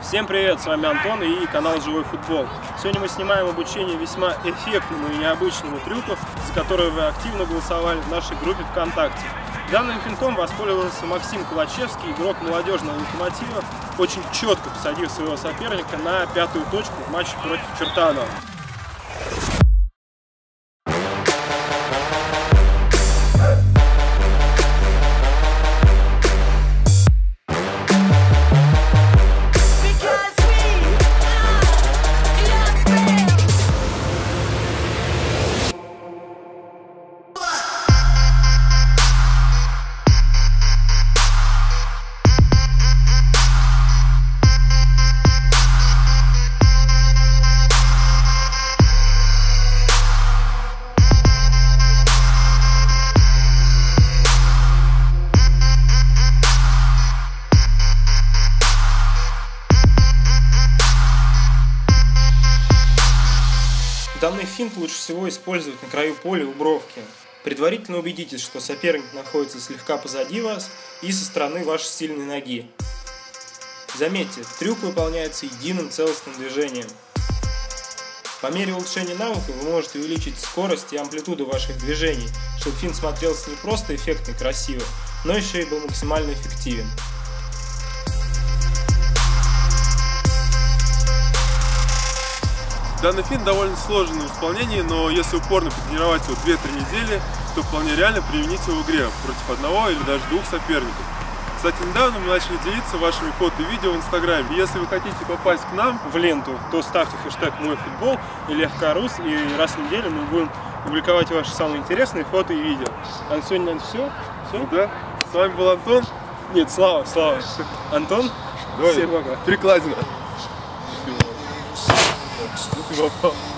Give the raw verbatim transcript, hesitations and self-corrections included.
Всем привет, с вами Антон и канал Живой Футбол. Сегодня мы снимаем обучение весьма эффектному и необычному трюку, за который вы активно голосовали в нашей группе ВКонтакте. Данным финтом воспользовался Максим Кулачевский, игрок молодежного Локомотива, очень четко посадив своего соперника на пятую точку в матче против Чертанова. Данный финт лучше всего использовать на краю поля у бровки. Предварительно убедитесь, что соперник находится слегка позади вас и со стороны вашей сильной ноги. Заметьте, трюк выполняется единым целостным движением. По мере улучшения навыка вы можете увеличить скорость и амплитуду ваших движений, чтобы финт смотрелся не просто эффектно и красиво, но еще и был максимально эффективен. Данный финт довольно сложный в исполнении, но если упорно потренировать его две-три недели, то вполне реально применить его в игре против одного или даже двух соперников. Кстати, недавно мы начали делиться вашими фото и видео в Инстаграме. Если вы хотите попасть к нам в ленту, то ставьте хэштег мой футбол или ФК-Рус, и раз в неделю мы будем публиковать ваши самые интересные фото и видео. А на сегодня, наверное, все? Все? Да. С вами был Антон. Нет, Слава, Слава. Антон. Давай. Всем пока. Перекладина. Ну ты попал.